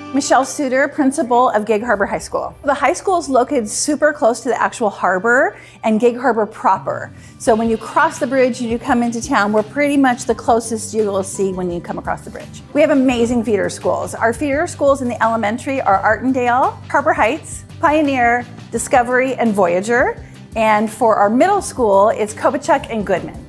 Michelle Suder, principal of Gig Harbor High School. The high school is located super close to the actual harbor and Gig Harbor proper. So when you cross the bridge and you come into town, we're pretty much the closest you will see when you come across the bridge. We have amazing feeder schools. Our feeder schools in the elementary are Artendale, Harbor Heights, Pioneer, Discovery and Voyager. And for our middle school, it's Coze and Goodman.